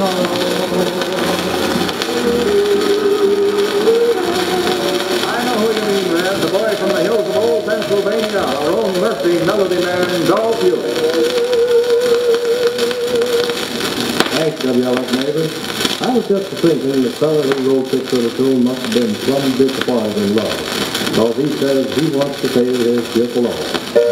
who you mean, Red. The boy from the hills of old Pennsylvania, our own Murphy melody man, Dolph Ewing. Thanks, W.L.F. neighbor. I was just thinking the fellow who wrote this little tune must have been plumb disappointed in love, because he says he wants to pay his ship alone.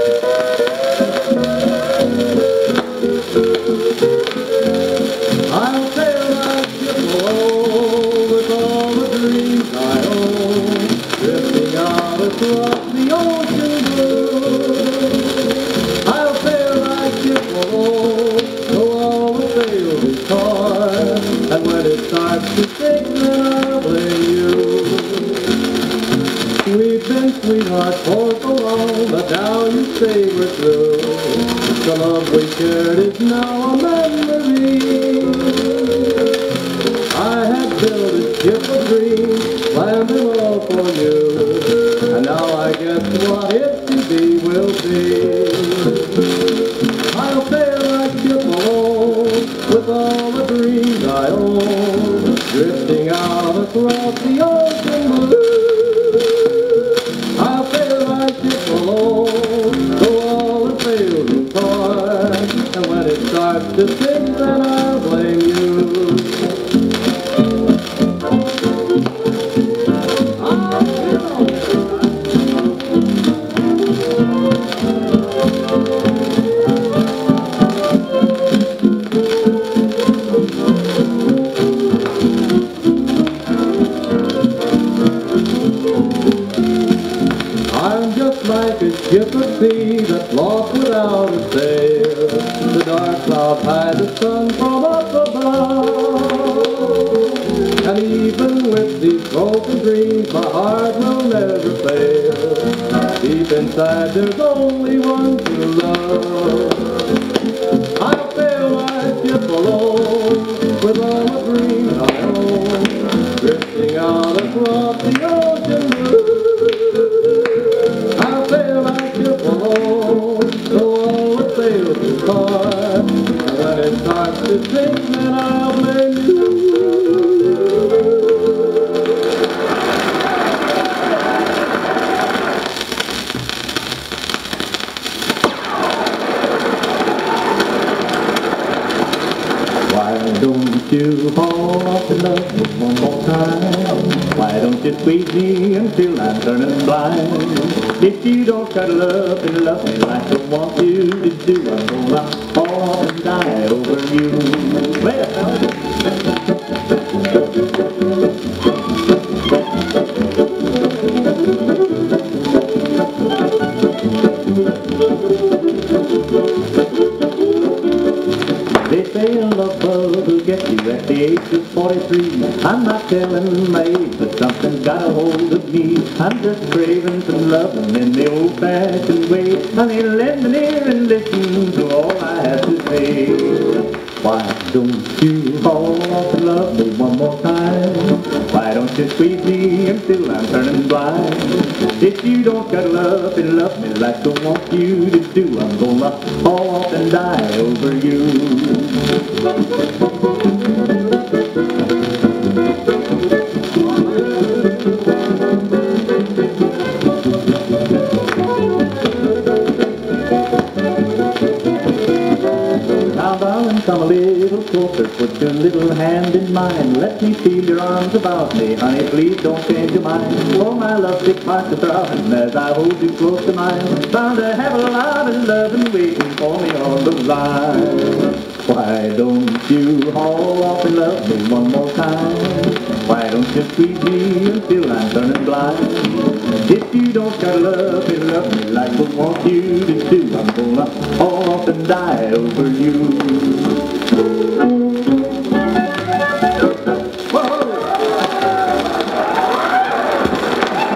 I'll sail my ship alone with all the dreams I own, drifting out across the ocean blue. I'll sail my ship alone, though all the sails is torn, and when it starts to sink, then I'll blame you. We've been sweethearts for so long, but now you say we're through. The love we shared is now a memory. I had built a ship of dreams, planned them all for you, and now I guess what it to be will be. I'll sail my ship alone with all the dreams I own, drifting out across the ocean blue. I'll sail my ship alone, though all the sails are torn, and when it starts to sink, then I'll blame you. I'm just like a ship at sea that's lost without a sail. The dark clouds hide the sun from up above. And even with these broken dreams, my heart will never fail. Deep inside there's only one true love. I'll sail my ship alone with all the dreams I own, drifting out across the ocean blue. I'll sail my ship alone, though all the sails are torn, and when it starts to sink, then I'll blame you. Why don't you fall off in love with one more time? Why don't you squeeze me until I'm turning blind? If you don't cuddle up and love me like I want you to do, I'm gonna fall and die over you. Play it, fellas. They say a love bug will get you at the age of 43. I'm not telling my age, but something's got a hold of me. I'm just craving some loving in the old-fashioned way. Honey, lend an ear and listen to all I have to say. Why don't you fall off in love me one more time? Why don't you squeeze me until I'm turning blind? If you don't cuddle up and love me like I want you to do, I'm gonna fall off and die over you. Now darling, come a little closer, put your little hand in mine. Let me feel your arms about me, honey, please don't change your mind. For my lovesick heart to throbbing as I hold you close to mine. Bound to have a lot of loving waiting for me on the line. Why don't you haul off and love me one more time? Why don't you squeeze me until I'm turning blind? If you don't cuddle up and love me like I want you to do, I'm gonna haul off and die over you.